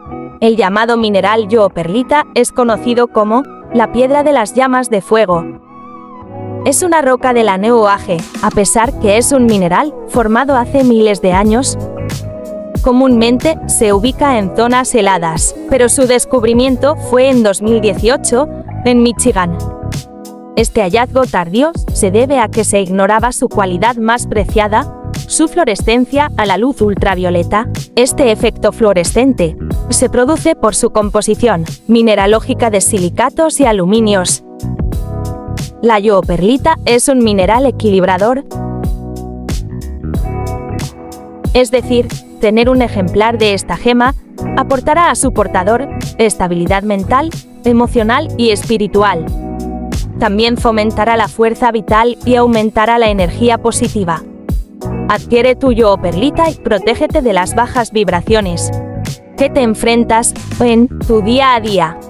El llamado mineral yooperlita es conocido como la piedra de las llamas de fuego. Es una roca de la New Age, a pesar que es un mineral formado hace miles de años. Comúnmente se ubica en zonas heladas, pero su descubrimiento fue en 2018, en Michigan. Este hallazgo tardío se debe a que se ignoraba su cualidad más preciada, su fluorescencia a la luz ultravioleta. Este efecto fluorescente se produce por su composición mineralógica de silicatos y aluminios. La yooperlita es un mineral equilibrador, es decir, tener un ejemplar de esta gema aportará a su portador estabilidad mental, emocional y espiritual. También fomentará la fuerza vital y aumentará la energía positiva. Adquiere tu yooperlita y protégete de las bajas vibraciones que te enfrentas en tu día a día.